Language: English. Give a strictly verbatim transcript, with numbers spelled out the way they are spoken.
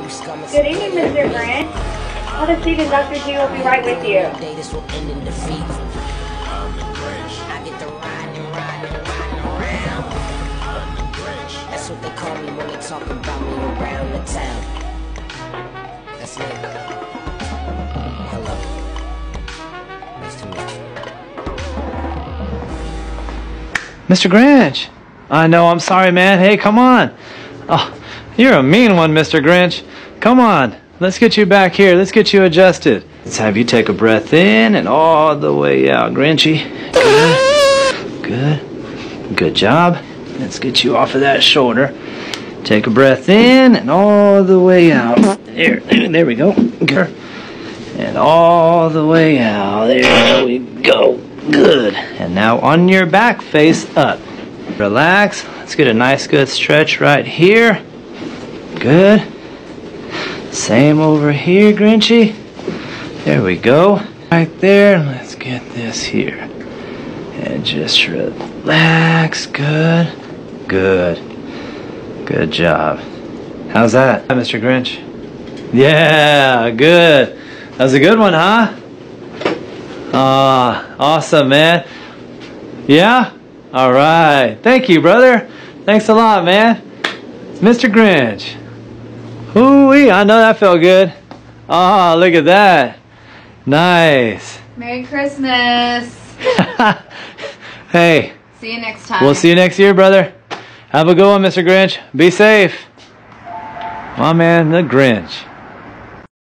Good evening, Mister Grant. Have a seat and Doctor G will be right with you. That's what they call me when they talk about me around the town. That's me. Hello. Nice to meet you. Mister Grinch! I know, I'm sorry, man. Hey, come on. Oh, you're a mean one, Mister Grinch. Come on. Let's get you back here. Let's get you adjusted. Let's have you take a breath in and all the way out, Grinchy. Good. Good. Good job. Let's get you off of that shoulder. Take a breath in and all the way out. There, there we go. Good. And all the way out. There we go. Good. And now on your back, face up. Relax. Let's get a nice good stretch right here. Good. Same over here, Grinchy. There we go. Right there. Let's get this here. And just relax. Good. Good. Good job. How's that, Mister Grinch? Yeah, good. That was a good one, huh? Ah, awesome, man. Yeah? All right. Thank you, brother. Thanks a lot, man. It's Mister Grinch. Ooh-wee, I know that felt good. Ah, look at that. Nice. Merry Christmas. Hey. See you next time. We'll see you next year, brother. Have a good one, Mister Grinch. Be safe. My man, the Grinch.